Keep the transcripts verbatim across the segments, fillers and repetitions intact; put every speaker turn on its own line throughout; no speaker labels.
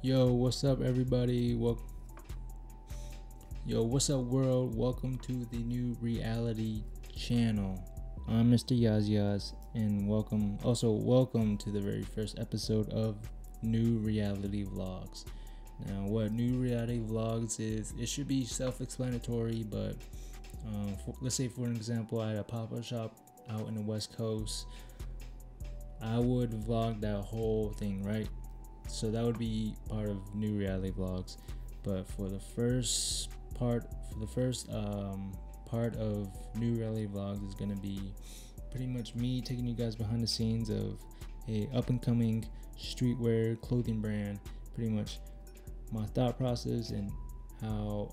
Yo, what's up, everybody? Well, yo, what's up, world? Welcome to the new reality channel. I'm Mister Yazzieyaz, and welcome, also welcome to the very first episode of New Reality Vlogs. Now, what New Reality Vlogs is, it should be self-explanatory, but um, for, let's say, for an example, I had a pop-up shop out in the West Coast. I would vlog that whole thing, right? So that would be part of New Reality Vlogs. But for the first part, for the first um, part of New Reality Vlogs is gonna be pretty much me taking you guys behind the scenes of a up and coming streetwear clothing brand. Pretty much my thought process and how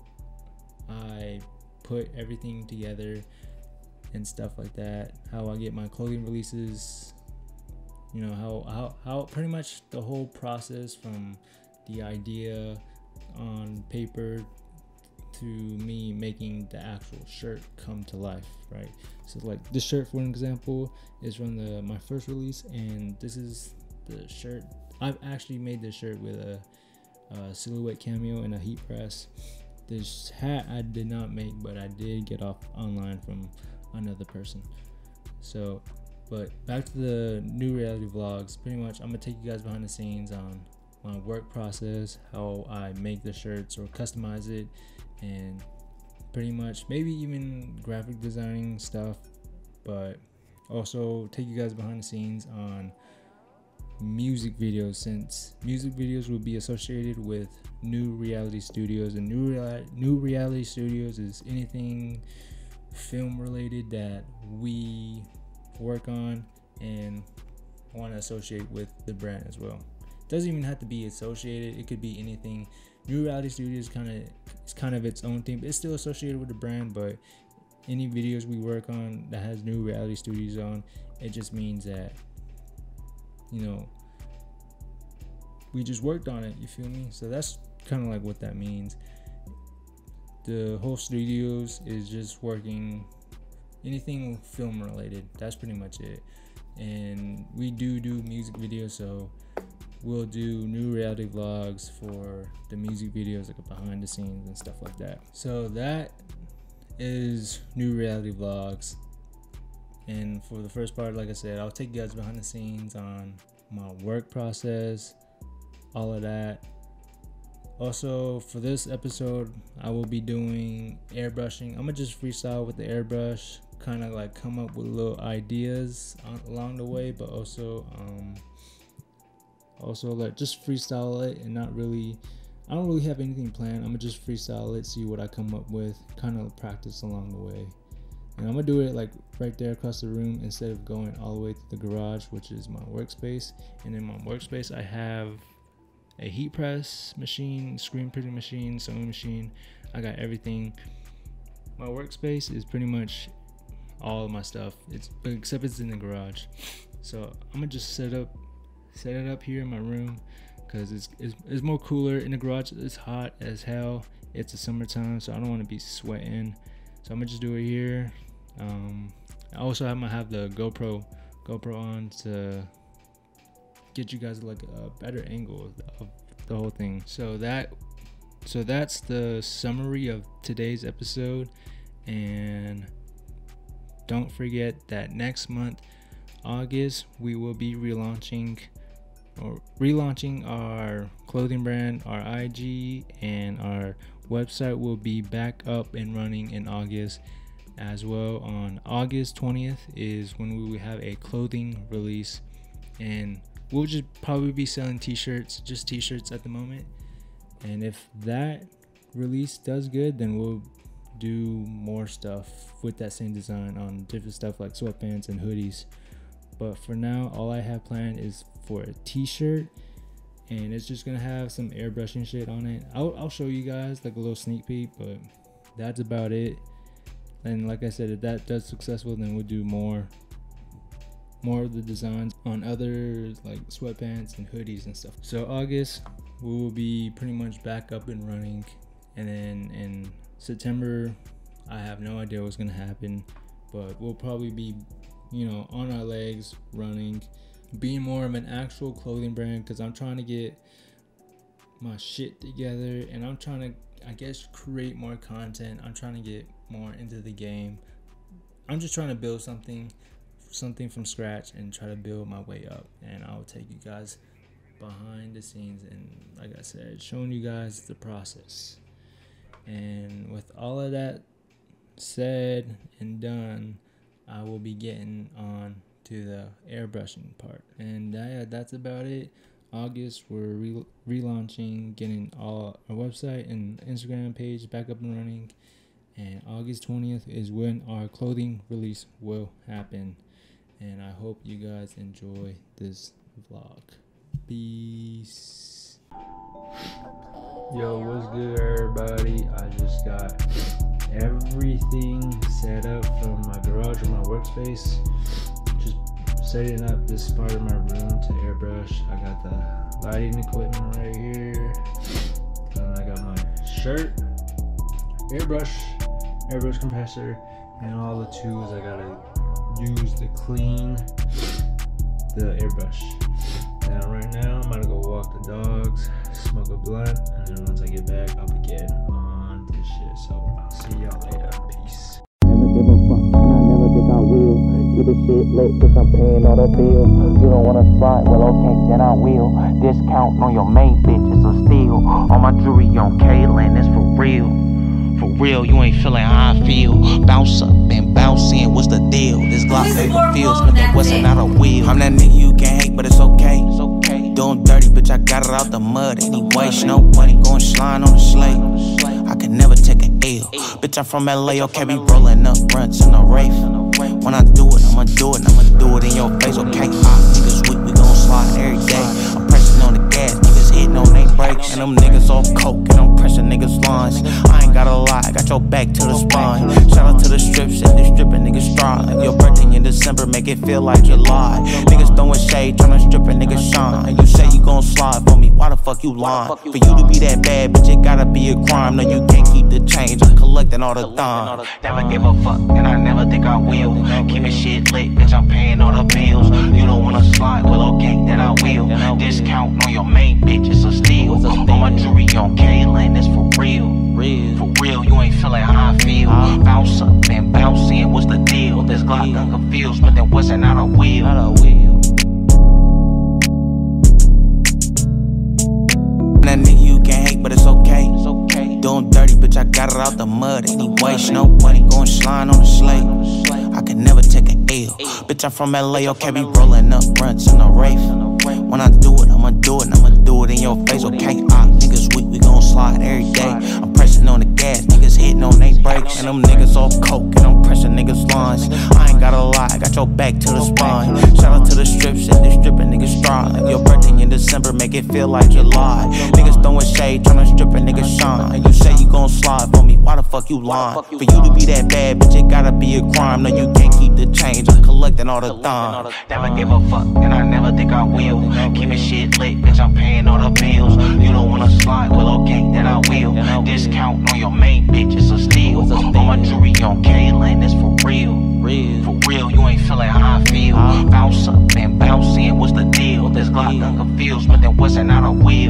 I put everything together and stuff like that. How I get my clothing releases. You know, how, how, how pretty much the whole process from the idea on paper to me making the actual shirt come to life, right? So like this shirt, for an example, is from the my first release, and this is the shirt. I've actually made this shirt with a, a silhouette cameo and a heat press. This hat I did not make, but I did get off online from another person. So But back to the New Reality Vlogs. Pretty much, I'm gonna take you guys behind the scenes on my work process, how I make the shirts or customize it, and pretty much maybe even graphic designing stuff. But also take you guys behind the scenes on music videos, since music videos will be associated with New Reality Studios, and New Real- New Reality Studios is anything film related that we work on and want to associate with the brand as well. It doesn't even have to be associated, it could be anything. New Reality Studios kind of it's kind of its own thing, but it's still associated with the brand. But any videos we work on that has New Reality Studios on, it just means that, you know, we just worked on it, you feel me? So that's kind of like what that means. The whole studios is just working anything film related. That's pretty much it. And we do do music videos, so we'll do New Reality Vlogs for the music videos, like behind the scenes and stuff like that. So that is New Reality Vlogs. And for the first part, like I said, I'll take you guys behind the scenes on my work process, all of that. Also, for this episode, I will be doing airbrushing. I'm gonna just freestyle with the airbrush, kind of like come up with little ideas on, along the way, but also um also like just freestyle it and not really I don't really have anything planned. I'm gonna just freestyle it, see what I come up with, kind of practice along the way. And I'm gonna do it like right there across the room instead of going all the way to the garage, which is my workspace. And in my workspace I have a heat press machine, screen printing machine, sewing machine. I got everything. My workspace is pretty much all of my stuff. It's except it's in the garage. So I'm gonna just set up, set it up here in my room, because it's, it's it's more cooler. In the garage it's hot as hell. It's the summertime, so I don't want to be sweating. So I'm gonna just do it here. Um, I also have my have the GoPro GoPro on to get you guys like a better angle of the whole thing. So that so that's the summary of today's episode. And don't forget that next month, August, we will be relaunching or relaunching our clothing brand, our I G, and our website will be back up and running in August as well. On August twentieth is when we will have a clothing release, and we'll just probably be selling t-shirts, just t-shirts at the moment. And if that release does good, then we'll do more stuff with that same design on different stuff like sweatpants and hoodies. But for now, all I have planned is for a t-shirt, and it's just gonna have some airbrushing shit on it. I'll, I'll show you guys like a little sneak peek, but that's about it. And like I said, if that does successful, then we'll do more more of the designs on other like sweatpants and hoodies and stuff. So August, we will be pretty much back up and running. And then in September, I have no idea what's gonna happen, but we'll probably be, you know, on our legs, running, being more of an actual clothing brand, because I'm trying to get my shit together, and I'm trying to, I guess, create more content. I'm trying to get more into the game. I'm just trying to build something something from scratch and try to build my way up, and I'll take you guys behind the scenes and, like I said, showing you guys the process. And with all of that said and done, I will be getting on to the airbrushing part, and yeah, that's about it. August, we're re- relaunching, getting all our website and Instagram page back up and running, and August twentieth is when our clothing release will happen. And I hope you guys enjoy this vlog. Peace. Yo, what's good, everybody? I just got everything set up from my garage or my workspace. Just setting up this part of my room to airbrush. I got the lighting equipment right here. And I got my shirt, airbrush, airbrush compressor, and all the tools I gotta use to clean the airbrush. Now right now I'm gonna go walk the dogs, smoke a blunt, and then once I get back I'll be getting on this shit. So I'll see y'all later. Peace.
Never give a fuck, and I never think I will. Keep the shit lit, cause I'm paying all the bills. You don't wanna slide, well okay, then I will. Discount on your main bitches, so steal. All my jewelry on Kaylin, it's for real. For real, you ain't feeling how I feel. Bounce up and bounce in, what's the deal? This Glock paper feels, but that wasn't not a wheel. I'm that nigga you can't hate, but it's okay. It's okay. Doing dirty, bitch, I got it out the mud anyway. No money going slime on the slate. I could never take an L. Bitch, I'm from L A, okay, be rolling up brunts in a Wraith. When I do it, I'ma do it, I'ma do it in your face, okay? Ah, niggas weak, we gon' slide every day. I'm pressing on the gas, niggas hitting on they brakes. And them niggas off coke, and I'm pressing niggas' lines. I ain't gotta lie, I got your back to the spine. Shout out to the strip, shit, they stripping niggas strive. Your birthday in December, make it feel like July. Niggas throwing shade, tryna strip a nigga shine. And you say you gon' slide for me, why the fuck you lying? For you to be that bad, bitch, it gotta be a crime. No, you can't keep the change, I'm collecting all the time. Never give a fuck, and I never think I will. Keep it shit lit, bitch, I'm paying all the bills. You don't wanna slide, well okay, then I will. Discount on your main bitch, it's a steal. All my jewelry on Kaylin, it's for real. For real, you ain't feeling how I feel. Bounce up and bounce in, what's the deal? This Glock done confused, but there wasn't not a wheel. That nigga you can't hate, but it's okay. It's okay. Doing dirty, bitch, I got it out the mud anyway. No money going slime on the slate. I could never take an L. Bitch, I'm from L A, okay, be rolling up brunts in a Wraith. When I do it, I'ma do it, I'ma do it in your face, okay? Ah, niggas weak, we gon' slide every day. I'm pressing on the gas, niggas hitting on they brakes. And them niggas off coke, and I'm pressing niggas' lines. I ain't gotta lie, I got your back to the spine. Shout out to the strip, shit, they stripping niggas strive. Your birthday in December, make it feel like July. Niggas throwing shade, tryna strip a nigga shine. And you say you gon' slide for me, why the fuck you lying? For you to be that bad, bitch, it gotta be a crime. No, you can't keep the change, I'm collecting all the time. Never give a fuck, and I never think I will. Keep it shit lit, bitch, I'm paying all the bills. You don't wanna slide, well okay, then I will. Discount on your main bitch, it's a steal. All my jewelry on Kaylin, it's for real. For real, you ain't feeling how I feel. Bounce up and bounce in, what's the deal? This Glock done confused, but there wasn't not a wheel.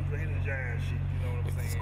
he the giant shit, you know what I'm saying?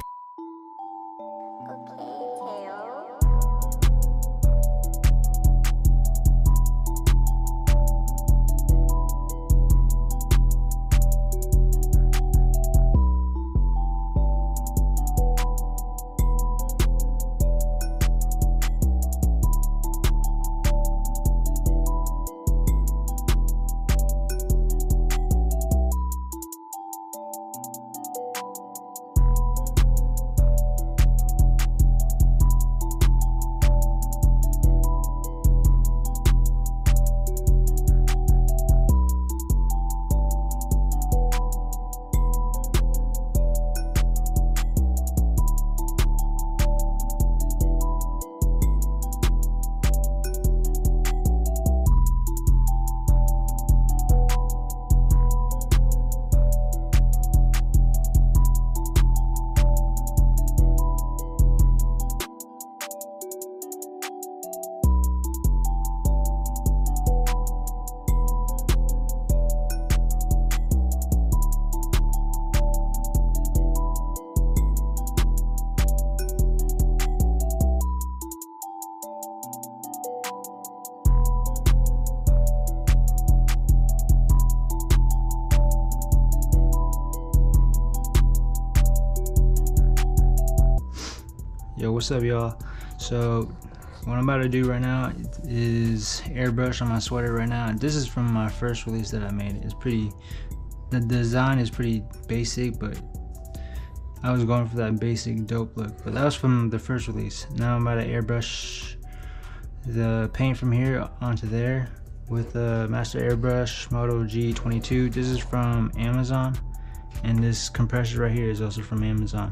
Yo, what's up, y'all? So what I'm about to do right now is airbrush on my sweater right now. This is from my first release that I made. It's pretty, the design is pretty basic, but I was going for that basic dope look. But that was from the first release. Now I'm about to airbrush the paint from here onto there with the Master Airbrush Moto G twenty-two. This is from Amazon, and this compressor right here is also from Amazon.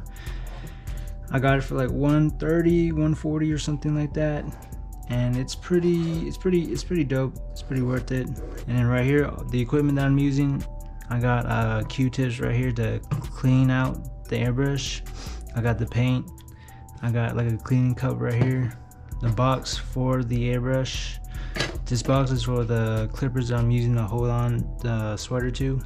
I got it for like one thirty, one forty or something like that, and it's pretty it's pretty it's pretty dope. It's pretty worth it. And then right here, the equipment that I'm using, I got uh Q-tips right here to clean out the airbrush. I got the paint, I got like a cleaning cup right here, the box for the airbrush. This box is for the clippers I'm using to hold on the sweater to.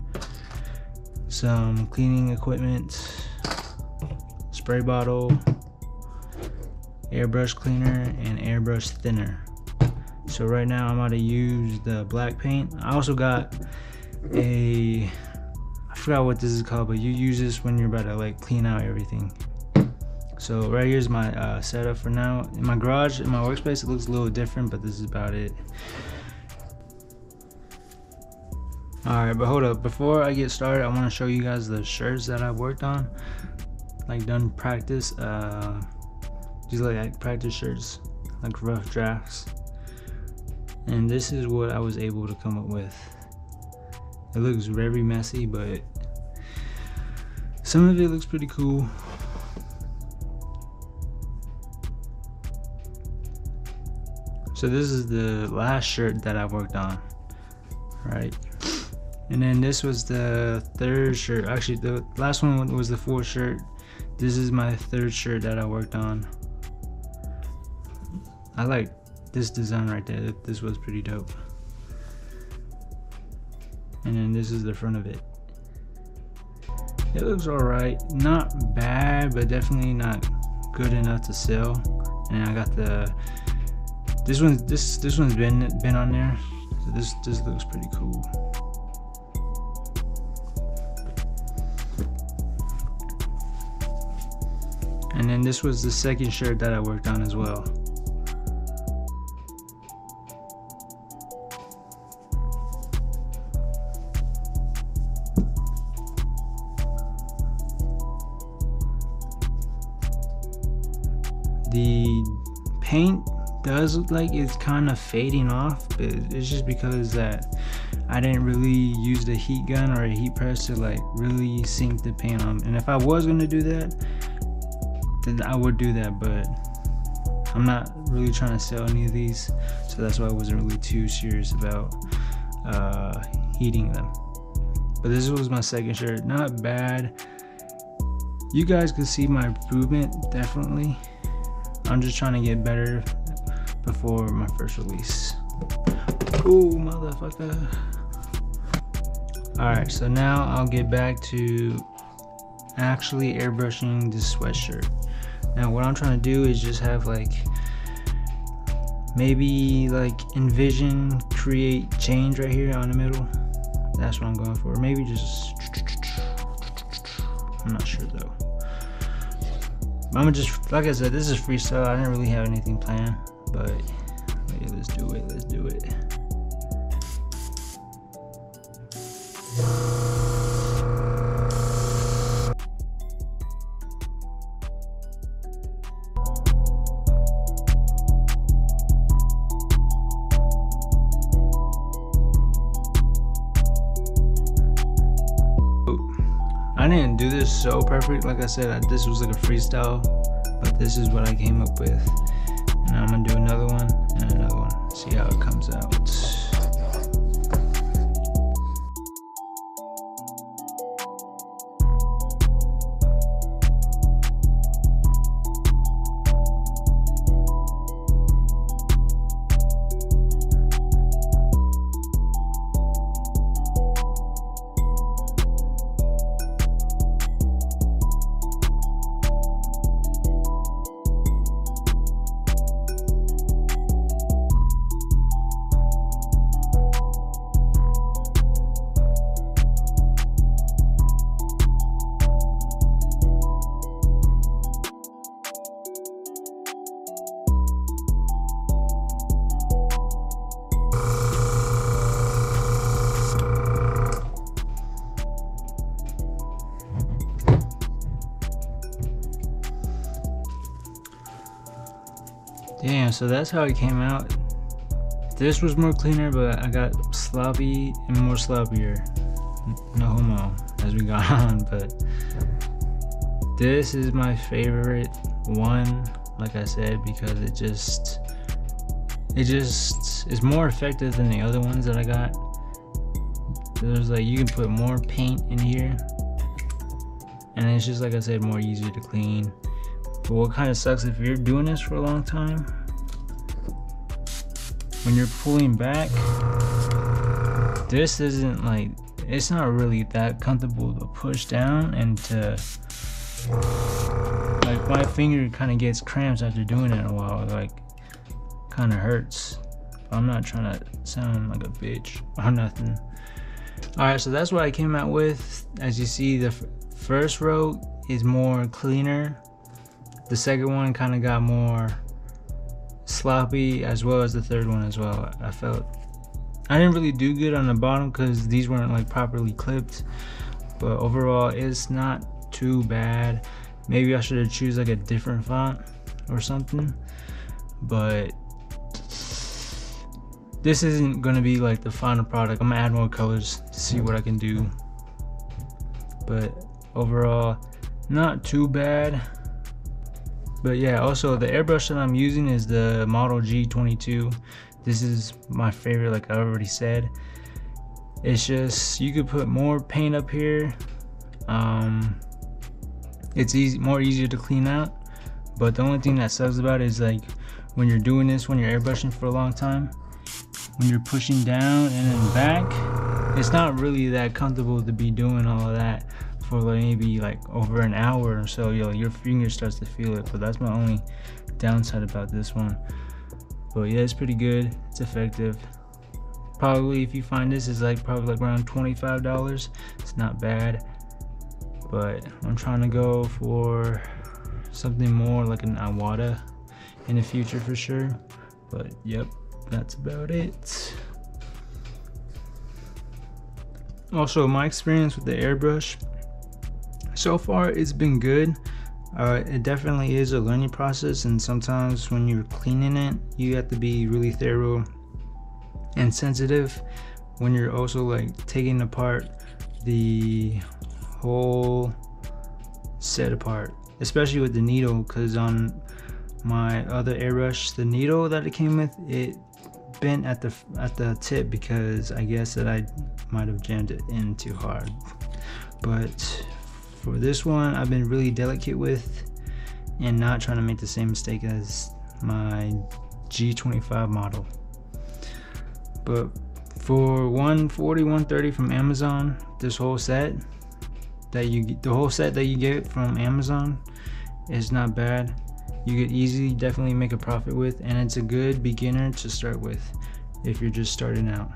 Some cleaning equipment, spray bottle, airbrush cleaner, and airbrush thinner. So right now I'm about to use the black paint. I also got a, I forgot what this is called, but you use this when you're about to like clean out everything. So right here's my uh, setup for now. In my garage, in my workspace, it looks a little different, but this is about it. Alright, but hold up, before I get started, I want to show you guys the shirts that I've worked on, like done practice. Uh, these are like practice shirts, like rough drafts. And this is what I was able to come up with. It looks very messy, but some of it looks pretty cool. So this is the last shirt that I worked on, right? And then this was the third shirt. Actually, the last one was the fourth shirt. This is my third shirt that I worked on. I like this design right there. This was pretty dope. And then this is the front of it. It looks alright. Not bad, but definitely not good enough to sell. And I got the this one. This this one's been been on there. So this this looks pretty cool. And then this was the second shirt that I worked on as well. The paint does look like it's kind of fading off, but it's just because that I didn't really use the heat gun or a heat press to like really sink the paint on. And if I was going to do that, then I would do that, but I'm not really trying to sell any of these, so that's why I wasn't really too serious about uh, heating them. But this was my second shirt. Not bad. You guys can see my improvement, definitely. I'm just trying to get better before my first release. Ooh, motherfucker. Alright, so now I'll get back to actually airbrushing this sweatshirt. Now what I'm trying to do is just have like maybe like envision, create, change right here on the middle. That's what I'm going for. Maybe just, I'm not sure though. But I'm gonna just, like I said, this is freestyle. I didn't really have anything planned, but hey, let's do it, let's do it. I didn't do this so perfect. Like I said, this was like a freestyle, but this is what I came up with. And I'm gonna do another one and another one, see how it comes out. Damn, so that's how it came out. This was more cleaner, but I got sloppy and more sloppier. No homo as we got on, but this is my favorite one, like I said, because it just it just is more effective than the other ones that I got. There's like, you can put more paint in here, and it's just, like I said, more easier to clean. But what kind of sucks, if you're doing this for a long time, when you're pulling back, this isn't like, it's not really that comfortable to push down, and to, like, my finger kind of gets cramps after doing it a while, like, kind of hurts. I'm not trying to sound like a bitch or nothing. Alright, so that's what I came out with. As you see, the first row is more cleaner. The second one kind of got more sloppy, as well as the third one as well. I felt I didn't really do good on the bottom because these weren't like properly clipped, but overall it's not too bad. Maybe I should have choose like a different font or something, but this isn't gonna be like the final product. I'm gonna add more colors to see what I can do, but overall not too bad. But yeah, also the airbrush that I'm using is the model G twenty-two. This is my favorite, like I already said. It's just, you could put more paint up here. Um, it's easy, more easier to clean out. But the only thing that sucks about it is like when you're doing this, when you're airbrushing for a long time, when you're pushing down and then back, it's not really that comfortable to be doing all of that for like maybe like over an hour or so. Yo, your finger starts to feel it. But that's my only downside about this one. But yeah, it's pretty good, it's effective. Probably if you find this, is like probably like around twenty-five dollars. It's not bad, but I'm trying to go for something more like an Iwata in the future for sure. But yep, that's about it. Also, my experience with the airbrush so far, it's been good. Uh, it definitely is a learning process, and sometimes when you're cleaning it, you have to be really thorough and sensitive when you're also like taking apart the whole set apart, especially with the needle, because on my other airbrush, the needle that it came with, it bent at the at the tip because I guess that I might have jammed it in too hard. But for this one, I've been really delicate with and not trying to make the same mistake as my G twenty-five model. But for one forty, one thirty from Amazon, this whole set, that you get, the whole set that you get from Amazon is not bad. You could easily definitely make a profit with, and it's a good beginner to start with if you're just starting out.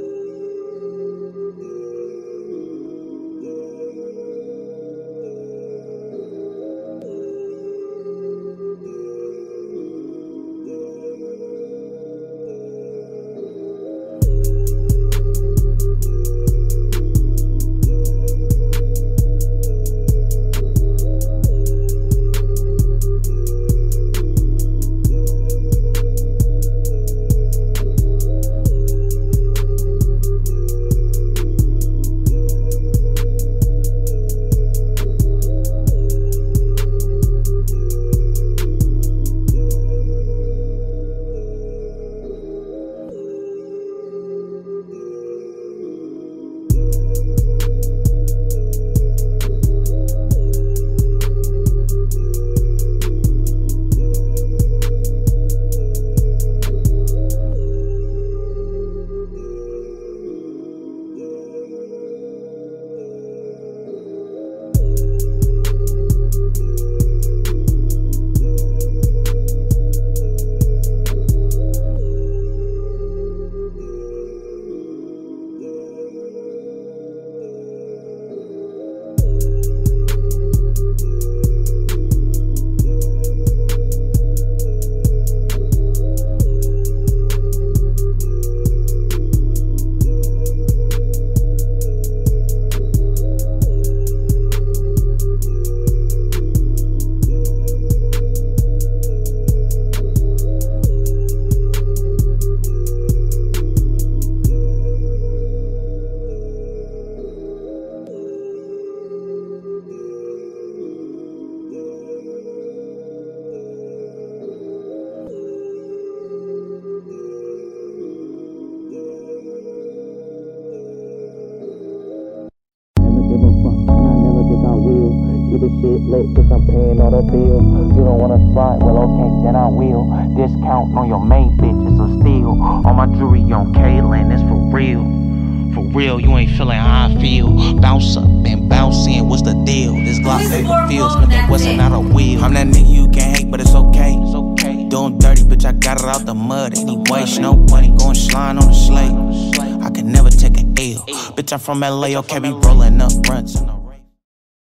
Keep the shit lit, bitch, I'm paying all the bills. You don't wanna slide, well okay, then I will. Discount on your main bitches, so still all my jewelry on Kaylin, it's for real. For real, you ain't feeling how I feel. Bounce up and bounce in, what's the deal? This Glock paper feels, but that wasn't out a wheel. I'm that nigga you can't hate, but it's okay. It's okay. Doing dirty, bitch, I got it out the mud anyway. No money going slime on the slate. I can never take an L. Bitch, I'm from L A, okay, be rolling up runs.